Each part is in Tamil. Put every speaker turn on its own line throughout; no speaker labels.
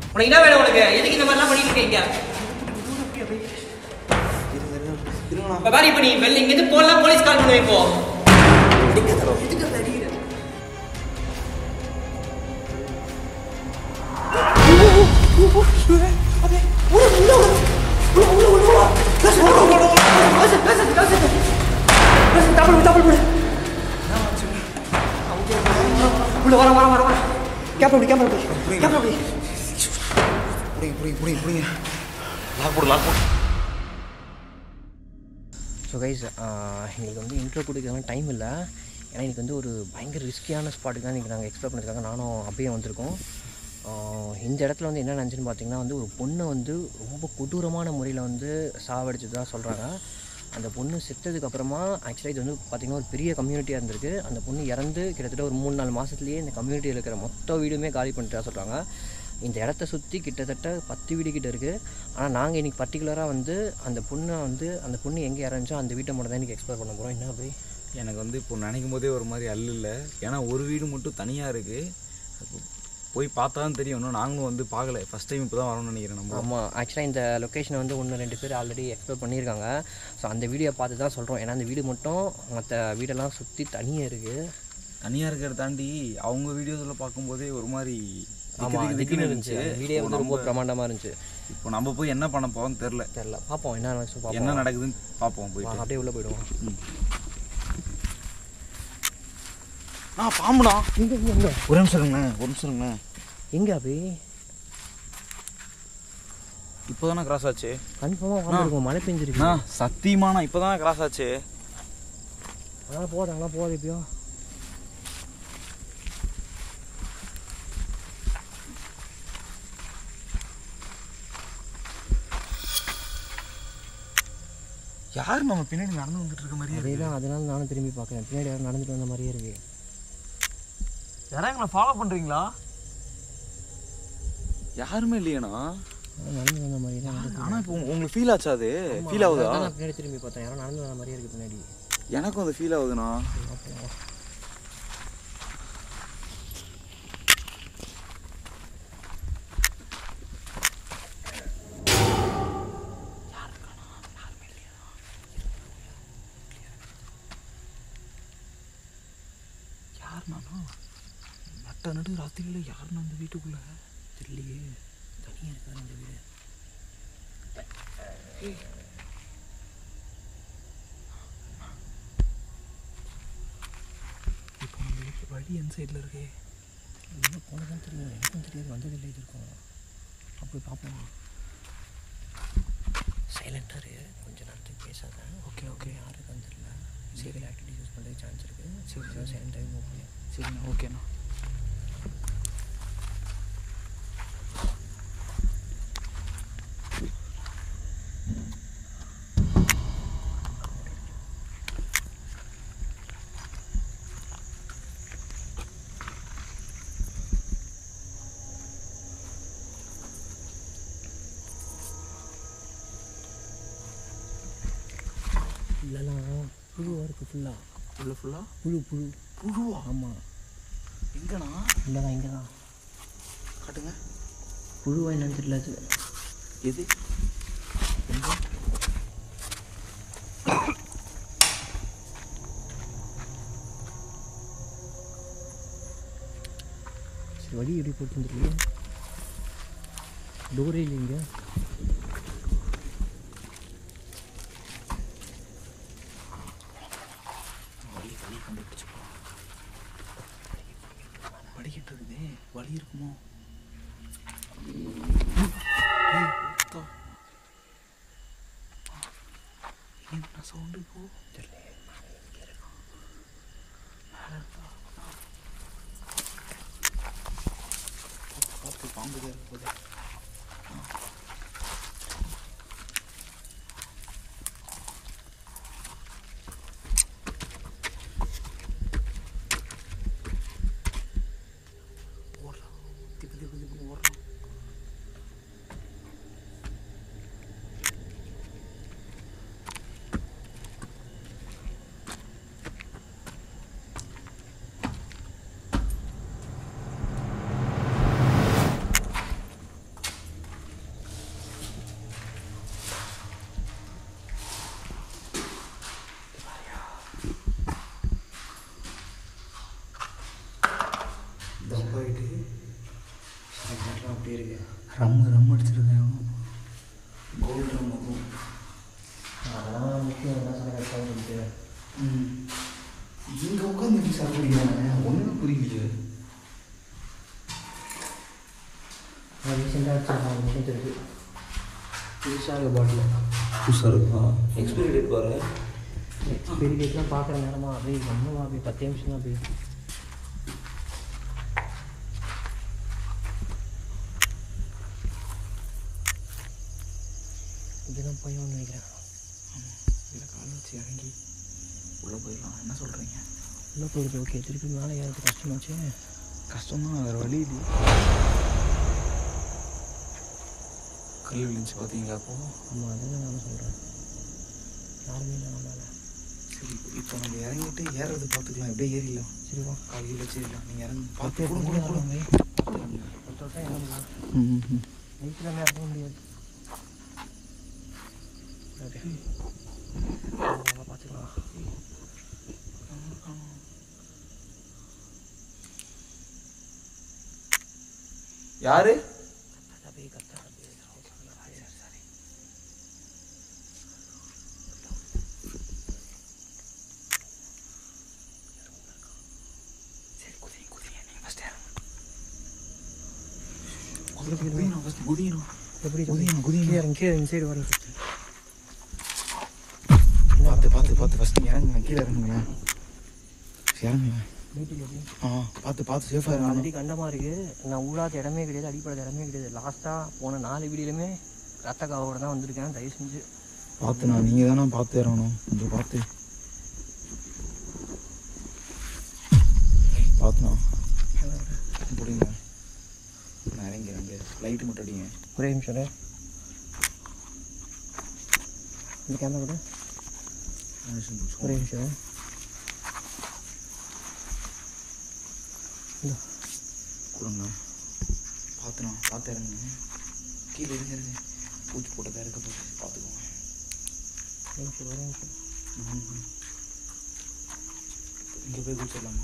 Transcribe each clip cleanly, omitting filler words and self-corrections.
உனக்கு என்ன வேணும் உனக்கு? எதுக்கு இந்த மாதிரிலாம் பண்ணிட்டு இருக்கீங்க? இப்போ பாரு, இப்போ நீ வெளில இங்கேருந்து போகலாம், போலீஸ் கால் பண்ணுவேன். இப்போ ஸோ கைஸ், எங்களுக்கு வந்து இன்ட்ரோ கொடுக்கறதுக்கு டைம் இல்லை. ஏன்னா இன்றைக்கி வந்து ஒரு பயங்கர ரிஸ்கியான ஸ்பாட்டுக்கு தான் இன்றைக்கி நாங்கள் எக்ஸ்ப்ளோர் பண்ணியிருக்காங்க. நானும் அப்படியே வந்திருக்கோம். இந்த இடத்துல வந்து என்ன நினச்சின்னு பார்த்தீங்கன்னா வந்து ஒரு பொண்ணை வந்து ரொம்ப கொடூரமான முறையில் வந்து சாவடிச்சு தான் சொல்கிறாங்க. அந்த பொண்ணு செத்ததுக்கப்புறமா ஆக்சுவலாக இது வந்து பார்த்திங்கன்னா ஒரு பெரிய கம்யூனிட்டியாக இருந்திருக்கு. அந்த பொண்ணு இறந்து கிட்டத்தட்ட ஒரு 3-4 மாதத்துலேயே இந்த கம்யூனிட்டியில் இருக்கிற மொத்த வீடுமே காலி பண்ணிட்டு சொல்கிறாங்க. இந்த இடத்த சுற்றி கிட்டத்தட்ட 10 வீடு கிட்ட இருக்குது. ஆனால் நாங்கள் இன்றைக்கி பர்டிகுலராக வந்து அந்த பொண்ணு எங்கே இறந்துச்சோ அந்த வீட்டை மட்டும் தான் இன்றைக்கி எக்ஸ்ப்ளோர் பண்ண போகிறோம். என்ன போய்
எனக்கு வந்து இப்போ நினைக்கும் போதே ஒரு மாதிரி இல்லை. ஏன்னா ஒரு வீடு மட்டும் தனியாக இருக்குது. போய் பார்த்தா தான் தெரியும். இன்னும் நாங்களும் வந்து பார்க்கல. ஃபஸ்ட் டைம் இப்போ தான் வரணும்னு நினைக்கிறேன் நம்ம.
ஆமாம், ஆக்சுவலாக இந்த லொக்கேஷனை வந்து 1-2 பேர் ஆல்ரெடி எக்ஸ்ப்ளோர் பண்ணியிருக்காங்க. ஸோ அந்த வீடியோ பார்த்து தான் சொல்கிறோம். ஏன்னா அந்த வீடு மட்டும் மற்ற வீடெல்லாம் சுற்றி தனியாக இருக்குது.
தனியாக இருக்கிறத தாண்டி அவங்க வீடியோஸில் பார்க்கும்போதே ஒரு மாதிரி
திடீர்னு இருந்துச்சு. வீடியோ வந்து ரொம்ப பிரமாண்டமாக இருந்துச்சு.
இப்போ நம்ம போய் என்ன பண்ண போகிறோம்னு தெரில.
பார்ப்போம்
என்ன நடக்குதுன்னு பார்ப்போம். போய்
அப்படியே உள்ளே போய்டுவோம்.
பாம்புடா. இங்கே ஒரு நிமிஷம் இருங்கண்ணே. எங்கே அப்படி இப்போ தானே கிராஸ் ஆச்சு?
கன்ஃபார்மாக மழை பெஞ்சிருக்கு.
சத்தியமாண்ணா இப்போ தானே கிராஸ் ஆச்சு.
அதெல்லாம் போகாது இப்பயோ.
யார் நம்ம பின்னாடி நடந்து வந்துட்டு இருக்க மாதிரியே
அதே தான். அதனால நானும் திரும்பி பார்க்குறேன். பின்னாடி யாரும் நடந்துட்டு வந்த மாதிரியே இருக்கு.
யாரும் எங்களை ஃபாலோ பண்ணுறீங்களா? யாருமே இல்லையண்ணா.
நடந்து வந்த மாதிரி தான்.
ஆனால் இப்போ உங்களுக்கு ஃபீல் ஆச்சா? அது ஃபீல் ஆகுதா?
நான் பின்னாடி திரும்பி பார்த்தேன். யாரும் நடந்து வந்த மாதிரியே இருக்குது பின்னாடி.
எனக்கும் அது ஃபீல் ஆகுதுண்ணா. நடு ராத்திரியில் யாருன்னு அந்த வீட்டுக்குள்ள தெரியலையே. தனியாக இருக்காது அந்த வீடு. இப்போ நம்ம வீட்டு வழி எந்த சைடில் இருக்கே?
இன்னும் போனதான் தெரியும். எனக்கும் தெரியாது, வந்ததில்லை. இது இருக்கும். அப்படி பார்ப்போம். சைலண்டாக இரு, கொஞ்சம் நேரத்துக்கு பேசாத.
ஓகே
யாருக்கும் தெரியல. சீரியல் ஆக்டிவிட்டி யூஸ் பண்ணுறதுக்கு சான்ஸ் இருக்குது. சரி, சைலண்டாகவே மூவ் பண்ணி.
சரிண்ணா, ஓகேண்ணா.
இல்லைலாம் புழுவாக இருக்குது. ஃபுல்லாக புழுவா? ஆமாம்.
எங்கண்ணா?
இங்கே தான்.
காட்டுங்க.
புழுவா என்னன்னு தெரியல. அது
எது?
சரி, வழி எப்படி போட்டு தெரியல. டோரே இல்லைங்க.
படிக்கிட்டு இருக்குதே, வழி இருக்குமோ? என்ன சவுண்டு இப்போ தெரியல. பார்த்து பாம்பு போகுது. ரம் அடிச்சிருக்கேன். கோல்டு ரம் அதுவும்.
அதெல்லாம் முக்கியம் என்ன சொல்லிட்டு
இங்கே உட்காந்து எப்படி சார் குடிக்கிறாங்க ஒன்றுமே புரியலையே.
ரீசெண்டாக அடிச்சிருக்காங்க முடிஞ்சு இருக்குது. புதுசாக இருக்க பாட்டில்
புதுசாக இருக்கா? எக்ஸ்பைரி டேட் பாரு.
எக்ஸ்பைரி டேட்லாம் பார்க்குற நேரமாக அப்படியே ஒன்றும் அப்படி 10 நிமிஷம் தான் அப்படியே. இதுதான் போய் ஒன்று நினைக்கிறேன்.
இதில் காலை வச்சு இறங்கி உள்ளே போயிடலாம். என்ன சொல்கிறீங்க?
உள்ளே போயிடுது. ஓகே, திருப்பி மேலே ஏறது கஷ்டமாச்சு.
கஷ்டம்தான், வேறு வழி இல்லை. கல் விழுந்துச்சு பார்த்தீங்களா? அப்போது
ஆமாம், அதுதான் நான் சொல்கிறேன். யாருமே இல்லை மேலே.
சரி, இப்போ நம்ம இறங்கிட்டு ஏறுறது பார்த்துக்கலாம். எப்படியே ஏறிடலாம்.
சரிவா,
காலையில் வச்சிடலாம். நீங்கள் இறங்க
பார்த்து
பார்த்து கூட கூட
நைட்டில் இறங்க முடியாது. ஓகே, பார்த்துக்கலாம்.
யாரு? பார்த்து ஃபஸ்ட்டு இறங்குங்க. கீழே இறங்குங்க. இறங்குங்க. பார்த்து சேஃபாக இருங்க.
ஆல்ரெடி கண்டமாக இருக்குது. நான் ஊழாத இடமே கிடையாது, அடிப்படாத இடமே கிடையாது. லாஸ்ட்டாக போன 4 வீடியோலுமே ரத்த காவோட தான் வந்திருக்கேன். தயவு செஞ்சு
பார்த்துண்ணா, நீங்கள் தானே பார்த்து இறங்கணும். கொஞ்சம் பார்த்துண்ணா. பிடிங்க. நான் இறங்கிறேன். லைட்டு மட்டும் அடிங்க.
ஒரே நிமிஷம். இந்த கேமரா கூட ஒரே நிமிஷம்.
கொடுங்க. பார்த்து இறங்குங்க. கீழே இருங்க. பூச்சி போட்டதாக இருக்க போது பார்த்துக்கோங்க.
ஒரே நிமிஷம்.
இங்கே போய் குடிச்சிடலாமா?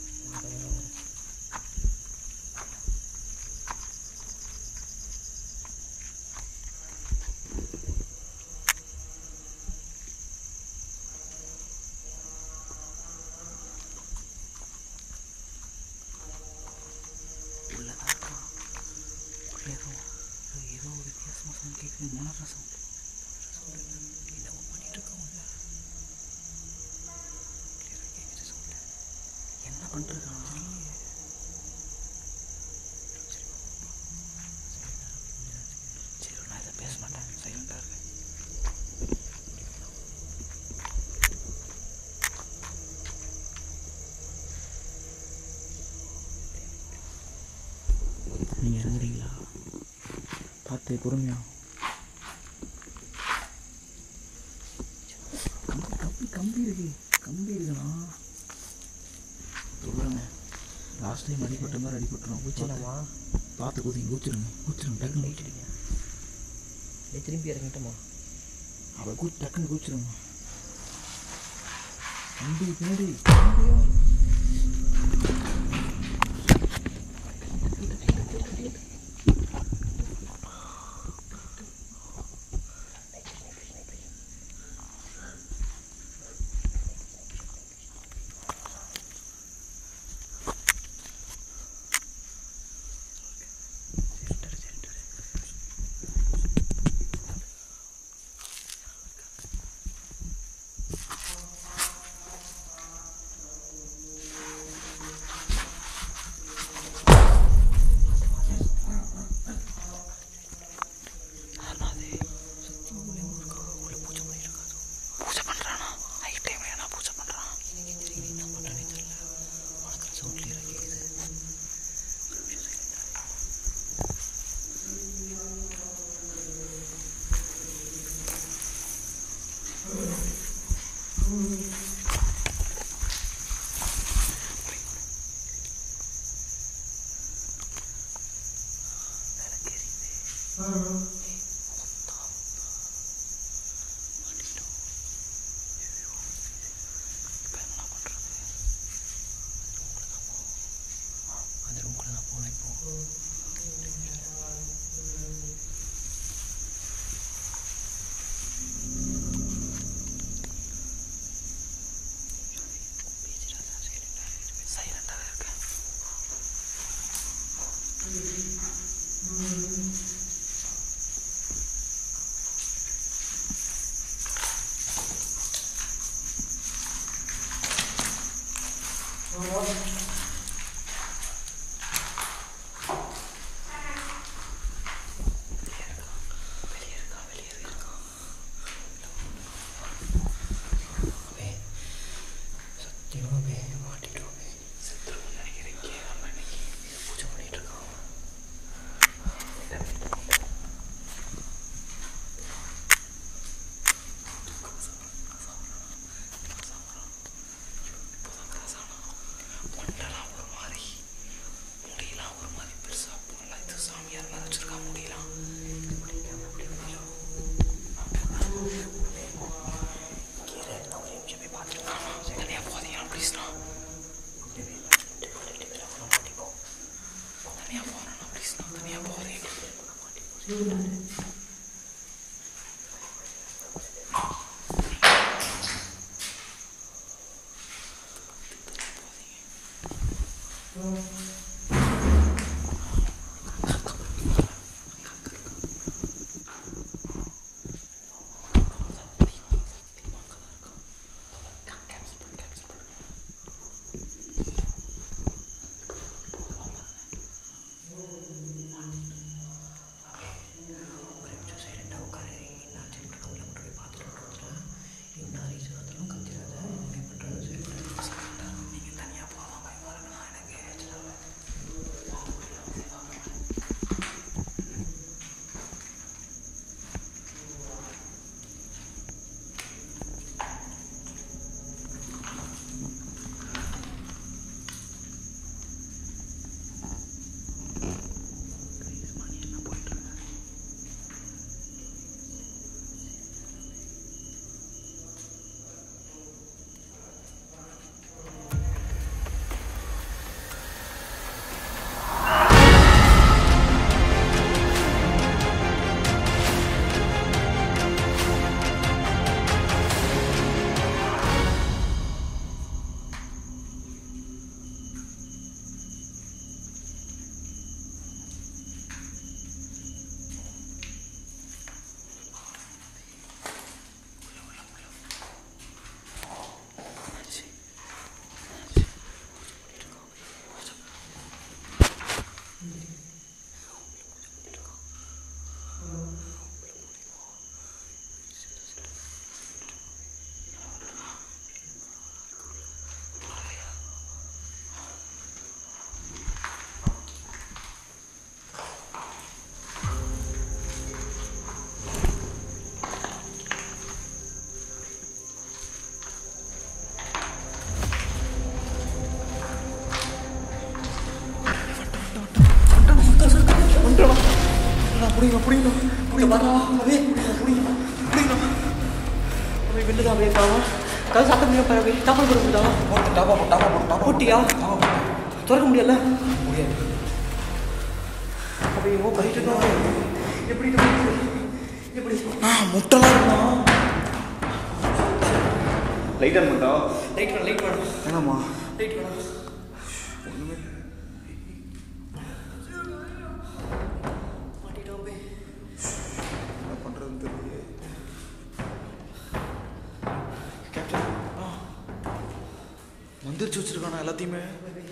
ஏதோ வித்தியாசமாக சவுண்ட் கேட்குது. மோனரா சவுண்ட். என்னவோ பண்ணிட்டு இருக்கோம். கேட்குது சவுண்ட். என்ன பண்ணுறாங்க? சரி, நான் இதை பேச மாட்டேன். சைலண்டாக இருக்கேன். நீங்கள் இறங்குறீங்களா? பார்த்து பொறுமையா. கம்பி இருக்குண்ணா. சொல்லுங்க. லாஸ்ட் டைம் அடிப்பட்ட மாதிரி அடிபட்டுரும்.
குச்சிடலாமா?
பார்த்து குதிங்க. குச்சிருங்க டக்குன்னு.
லைட் அடிங்க. திரும்பி இறங்கிட்டோமா?
அவள் டக்குன்னு குச்சிருங்க. கம்பி பின்னாடி.
அந்த ரூம்குள்ளே தான் போவேன். இப்போ திறக்க முடியல.
முட்டலாம் லைட் ஆன் பண்ணா
லைட் வேணும்.
என்னம்மா
லைட் வேணும்.
ஒன்றுமே
மாட்டிட்டோம் போய்.
என்ன பண்ணுறதுன்னு தெரியல. கேப்டன் மந்திரிச்சு வச்சிருக்கானா எல்லாத்தையுமே.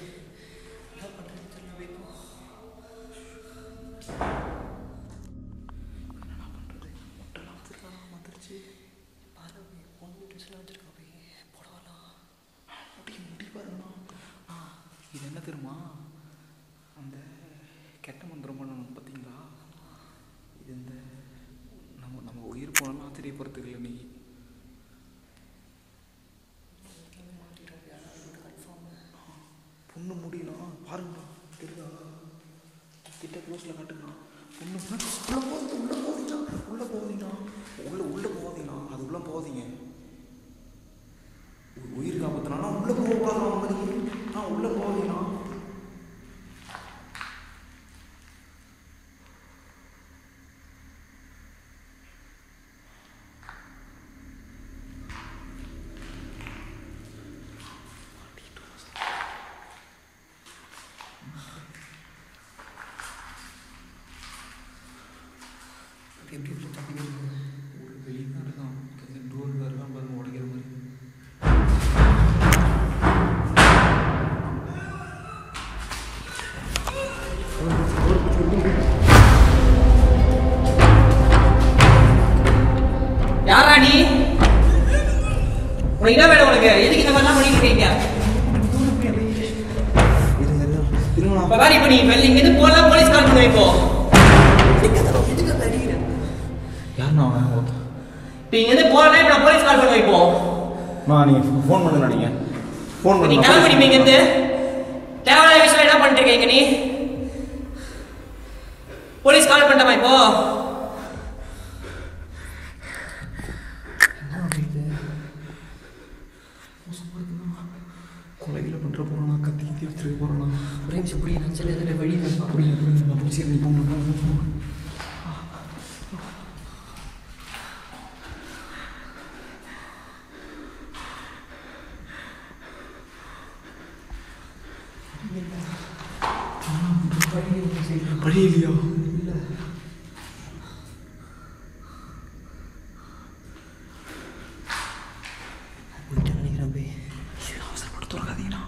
இது என்ன தெரியுமா, அந்த கெட்ட மந்திரம் பண்ணணும் பார்த்தீங்களா, இது இந்த நம்ம உயிர் போனாலும் தெரியப்படுறதுக்கு இல்லை. நீ பொண்ணு முடியலாம் பாருங்கண்ணா, தெரியுதா, கிட்ட க்ளோஸில் காட்டுங்கண்ணா. பொண்ணு உள்ளே போகாதீங்கண்ணா அது உள்ளே போகாதீங்க. உயிர் காப்பாற்றினா உள்ளே போகக்கூடாது. உள்ளே போகாதீங்கண்ணா.
எப்படி
ஒரு வெளியே இருக்கான், டோர் இருக்கான் பாருங்க, உடைக்கிற மாதிரி.
யாரா நீ? உனக்கு என்ன வேணும்? உனக்கு எதுக்கு இந்த மாதிரிலாம் பண்ணிட்டு இருக்கீங்க? இப்ப நீ இங்கிருந்து போலாம், போலீஸ் கால் பண்ணி வைப்போம்.
யாருண்ணா அவன்?
இப்ப இங்கிருந்து போலாம், இப்ப நான் போலீஸ் கால் பண்ணி வைப்போம்.
நீங்கள் ஃபோன் பண்ணுங்க. நீங்கள் ஃபோன்
நீ
பண்ணி
கிளம்பி இங்கிருந்து தேவையான விஷயம் என்ன பண்ணிட்டு இருக்கீங்க? நீ போலீஸ் கால் பண்ணமா இப்போ?
கொலைகளை பண்ணுற போகிறோண்ணா, கத்தி வச்சுருக்க போகிறோண்ணா.
ஒரே நிமிஷம் புரிய நினச்சல வழி
புரியுது. சரி, நீ போங்க. வழி இல்லையா?
போயிட்டு நினைக்கிறேன் பே.
அவசரப்பட்டு திறக்காதீங்கண்ணா.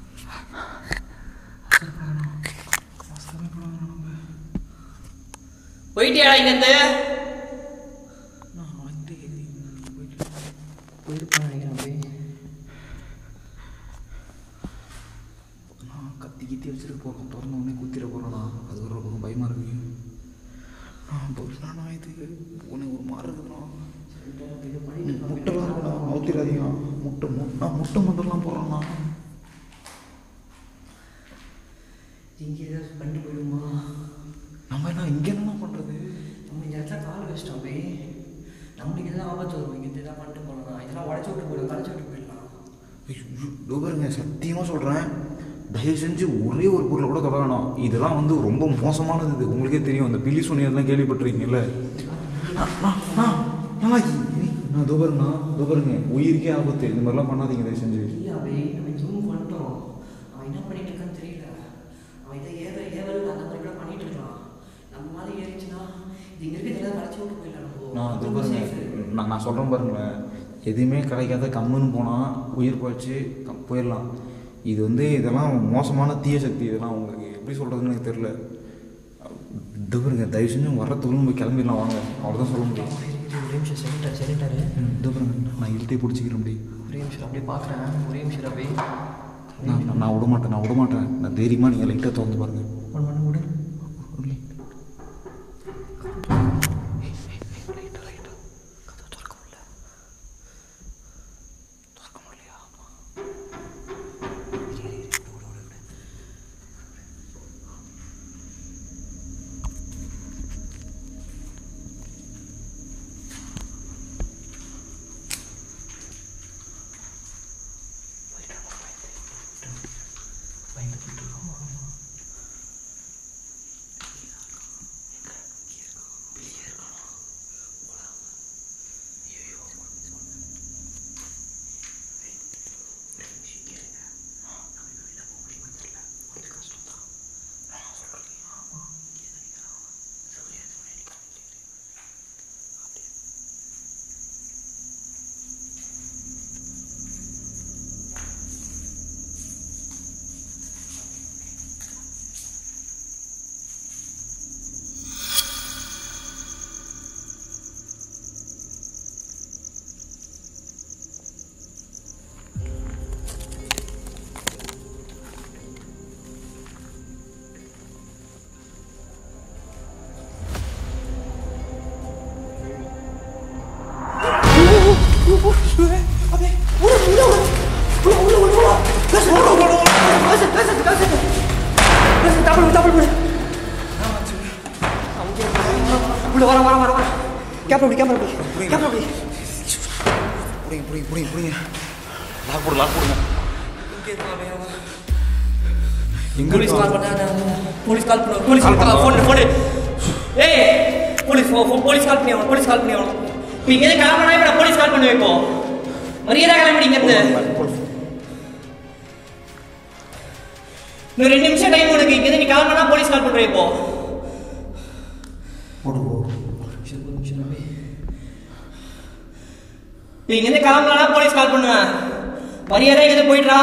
போயிட்டியாடா இங்கேருந்து?
நான் வந்துட்டு
போயிருப்பான்னு நினைக்கிறேன் பே.
நான் கத்தி வச்சுட்டு போகிறோம். திறந்த உடனே குத்திர போகிறேண்ணா. அது ஒரு பக்கம் பயமாக இருக்கு. நான் போயிடலாண்ணா. இது உனக்கு ஒரு மாதிரி இருக்குதுண்ணா. முட்டைலாம் இருக்குண்ணா. ஊற்றிடாதீங்க. முட்டை மட்டும்லாம் போடுறேண்ணா.
இங்கே ஏதாவது பண்ணிட்டு போயிடுமா?
நம்ம என்ன இங்கே என்ன பண்ணுறது?
நம்ம இந்த இடத்துல கால் வச்சிட்டோம் பே. நம்மளுக்கு எதாவது ஆபத்து வரும். இங்கே இதெல்லாம் பண்ணிட்டு போகலாம். இதெல்லாம் உடச்சி விட்டு போயிடும், களைச்சி விட்டு போயிடலாம்.
பாருங்க, சத்தியமாக சொல்கிறேன், தயவு செஞ்சு ஒரே ஒரு பொருளை கூட தொட வேணாம். இதெல்லாம் வந்து ரொம்ப மோசமானது. இது உங்களுக்கே தெரியும். அந்த பில்லி சோனியெல்லாம் கேள்விப்பட்டிருக்கீங்கல்ல? நான் பாருங்க, உயிருக்கே ஆபத்து. இந்த மாதிரிலாம் பண்ணாதீங்க தயவு செஞ்சு.
இல்லை அபே, நம்ம ஜூம் பண்ணிட்டோம். அவன் என்ன பண்ணிட்டு இருக்கான்னு தெரியல. அவன் இதை ஏவல் அந்த மாதிரி கூட பண்ணிட்டு இருக்கான். நம்ம மாதிரி ஏறிச்சுன்னா இது இங்கே இருக்க இதெல்லாம் களைச்சி விட்டு போயிடலாம்.
நான் பாருங்க, நான் சொல்கிறேன் பாருங்களேன், எதுவுமே கிடைக்காத கம்முன்னு போனால் உயிர் போச்சு போயிடலாம். இது வந்து இதெல்லாம் மோசமான தீய சக்தி. இதெல்லாம் உங்களுக்கு எப்படி சொல்கிறதுன்னு எனக்கு தெரில. இது பாருங்க, தயவு செஞ்சு வரத்துக்குள்ள போய் கிளம்பிடலாம் வாங்க. அவ்வளோதான் சொல்ல முடியும்.
ஒரே நிமிஷம் சரிட்டாரு.
இது பாருங்க, நான் இழுத்தே பிடிச்சிக்கிறேன். அப்படி
ஒரே நிமிஷம் அப்படியே பார்க்குறேன். ஒரே நிமிஷம் அப்படியே
நான் விடமாட்டேன். நான் தைரியமாக நீங்கள் லைட்டாக திறந்து பாருங்கள்.
ஒன் பண்ண விடு. போலீஸ் கால் பண்ணி நீங்க எது கிளம்புனா இப்ப போலீஸ் கால் பண்ணி வைப்போ. மரியாதை கிளம்பிடுங்க இருந்து. இன்னும் 2 நிமிஷம் டைம் உனக்கு. இங்க நீ கிளம்புனா போலீஸ் கால் பண்ற இப்போ. நீங்க எது கிளம்புனா போலீஸ் கால் பண்ணுவேன். மரியாதை எது போயிடுறா.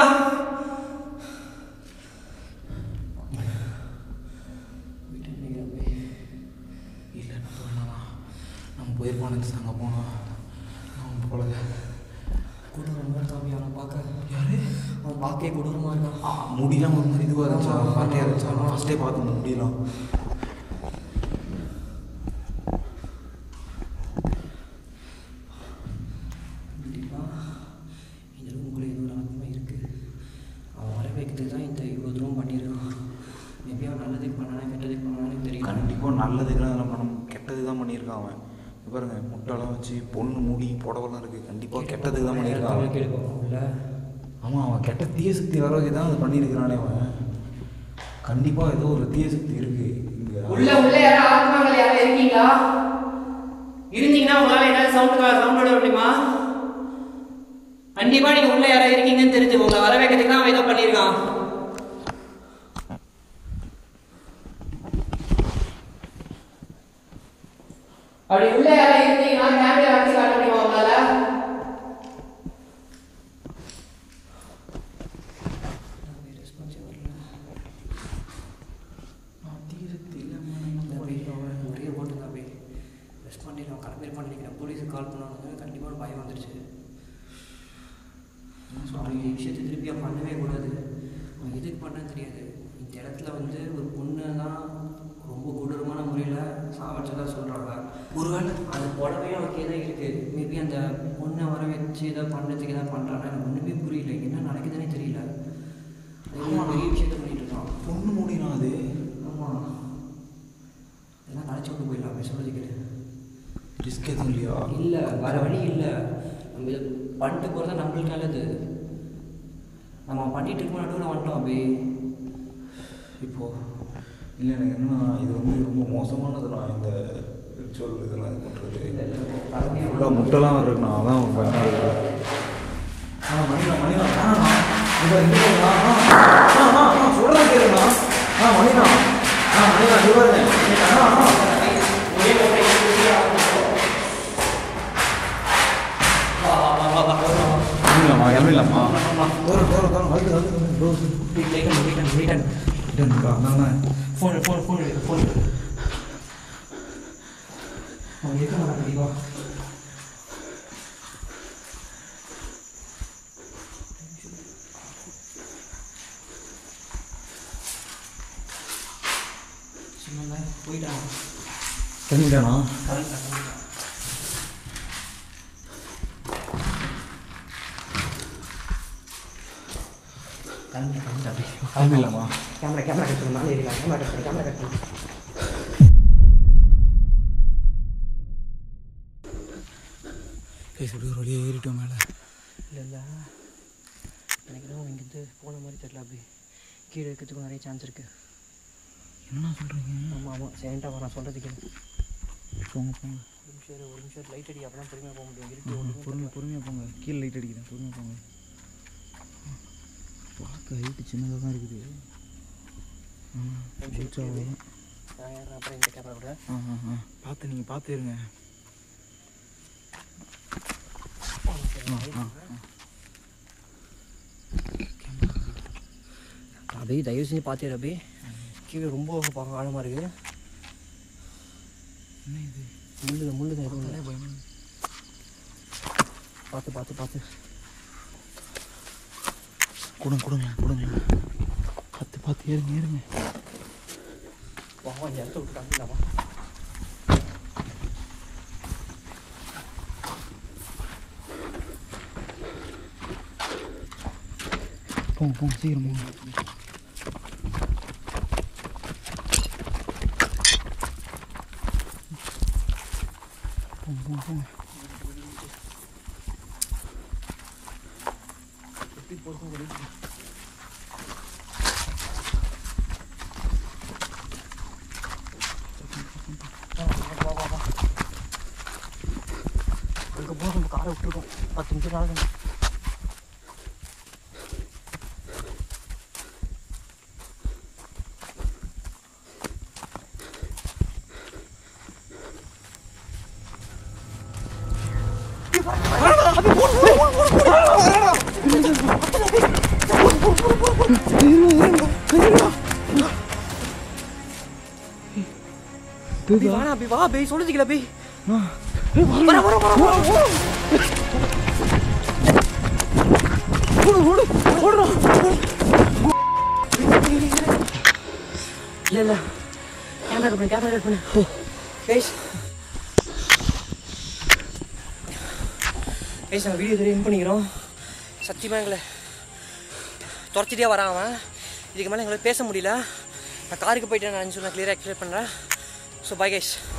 போயிருப்பானு அங்கே போனோம். அவன் போல
கொடூரமாக இருக்கான். அவனை பார்க்க யாரு? அவன் பார்க்கவே கொடூரமாக இருக்கான்.
முடியலாம் ஒரு மாதிரி இதுவாக இருந்துச்சா, பாட்டியாக இருந்துச்சா. நான் ஃபஸ்ட்டே பார்த்து முடியலாம்.
இந்த ரூமுக்குள்ளே ஏதோ ரகமாக இருக்குது. அவன் வர வைக்கிறதுக்கு தான் இந்த இவ்வளோ தூரம் பண்ணியிருக்கான். மேபி அவன் நல்லதுக்கு பண்ணானா கெட்டதுக்கு பண்ணானே தெரியும்.
கண்டிப்பாக நல்லதுக்கெல்லாம் அதெல்லாம் பண்ண கெட்டது தான் பண்ணியிருக்கான் அவன். பாருங்க, முட்டைலாம் வச்சு பொண்ணு மூடி புடவெல்லாம் இருக்குது. கண்டிப்பாக கெட்டதுக்கு தான் பண்ணியிருக்கான்.
கேட்கல.
ஆமாம், அவன் கெட்ட தீய சக்தி வர வகை தான் அது பண்ணியிருக்கிறானே அவன். கண்டிப்பாக ஏதோ ஒரு தீய சக்தி இருக்குது இங்கே.
உள்ள யாரும் ஆத்மாக்கள் யாரும் இருக்கீங்களா? இருந்தீங்கன்னா உங்களால் ஏதாவது சவுண்ட் விட முடியுமா? கண்டிப்பாக நீங்கள் உள்ள யாராவது இருக்கீங்கன்னு தெரிஞ்சு உங்களை வர வைக்கிறதுக்கு தான் அவன் ஏதோ பண்ணியிருக்கான். அப்படி உள்ள யாரும் இருந்தீங்கன்னா கேமரா வச்சு காட்ட முடியுமா உங்களால? ஒரே ஓட்டு தான் போய் ரெஸ்பாண்ட் நான் கிளம்பிருப்பான்னு நினைக்கிறேன். போலீஸுக்கு கால் பண்ணாங்க, கண்டிப்பாக பயம் வந்துருச்சு. இந்த விஷயத்தை திருப்பி அவன் பண்ணவே கூடாது. அவன் எதுக்கு பண்ணன்னு தெரியாது. இந்த இடத்துல வந்து ஒரு பொண்ணு தான் ரொம்ப கொடூரமான முறையில் சாவடிச்சதாக சொல்கிறாங்க. ஒருவேளை அது புடவையும் அவனுக்கே தான் இருக்குது. மேபி அந்த பொண்ணை வர வச்சு ஏதாவது பண்ணுறதுக்கு ஏதாவது பண்ணுறான்னா எனக்கு ஒன்றுமே புரியல. என்ன நடக்குதுன்னே தெரியல. பெரிய விஷயத்த பண்ணிட்டு இருக்கான்.
பொண்ணு முடியலாம் அது.
ஆமாம், இதெல்லாம் கழிச்சு கொண்டு போயிடலாம் சொல்லிக்கிறேன்.
ரிஸ்க் எதுவும் இல்லையா?
இல்லை, வேறு வழி இல்லை. நம்ம இதை பண்ணிட்டு போகிறது தான் நம்மளுக்கு நல்லது. நம்ம பண்ணிட்டு இருக்கோம் நடுவில் வந்துட்டோம் அப்படியே.
இப்போது இல்லை எனக்கு என்னன்னா இது வந்து ரொம்ப மோசமானது. நான் இந்த ரிச்சுவல் இதெல்லாம் இது பண்ணுறது ஃபுல்லாக முட்டைலாம் இருக்குண்ணா. அதான் பயமாக இருக்குது. மணிண்ணா சொல்கிறேன் கேளுண்ணா. மணிண்ணா மணிண்ணா சொல்லுறேன். இறங்கலாமா?
ஃபோன் ஃபோன் ஃபோன் ஃபோன் அவன் இருக்க மாட்டான் கண்டிப்பாக. சொன்னாங்க போயிட்டான்.
கிளம்பிட்டானா? கிளம்பிடலாமா?
கேமரா கட் பண்ணு. நானே ஏறிடலாம். கேமரா கட் பண்ணு.
எப்படி ஒரு வழியாக ஏறிட்டோம் மேலே?
இல்லை எனக்கு தான் இங்கேருந்து போன மாதிரி தெரியல. அப்படி கீழே இருக்கிறதுக்கும் நிறைய சான்ஸ் இருக்குது.
என்ன சொல்கிறீங்க?
ஆமாம் சைலண்டாக நான் சொல்கிறது கேளு.
போங்க போங்க.
ஒரு நிமிஷம் லைட் அடி, அப்போ தான் பொறுமையாக போக முடியும்.
பொறுமையாக போங்க. கீழே லைட் அடிக்கிறேன். பொறுமையாக போங்க. பார்க்க ஹைட்டு சின்னதாக தான் இருக்குது.
அப்புறம் இந்த கேமரா கூட
பார்த்து நீங்கள் பார்த்து இருங்க.
அப்படியே தயவு செஞ்சு பார்த்துடு. அப்படியே கீழே ரொம்ப ஆழமாக இருக்குது.
என்ன இது?
முள்ளுங்க எதுவும் இல்லை. பயமா பார்த்து
கொடுங்க பார்த்து ஏறுங்க.
வா இந்த இடத்த விட்டு காமிக்கலாமா?
போங்க சீக்கிரம் போங்க.
எப்படி போகிறதும் அங்கே போக நம்ம காரை விட்டுருக்கோம். 10 நிமிஷம் ஆகுது. அப்படி வா பேய் சொல்லுதுக்கல பேய். இல்ல கேமரா கட் பண்ணு. பேஷ் நம்ம வீடியோ தெரியும் பண்ணிக்கிறோம். சத்தியமாக எங்களை துரத்திட்டே வரான் அவன். இதுக்கு மேலே எங்களால் பேச முடியல. நான் காருக்கு போயிட்டேன். நான் சொன்னால் கிளியராக எக்ஸ்பிளைன் பண்ணுறேன். So bye guys.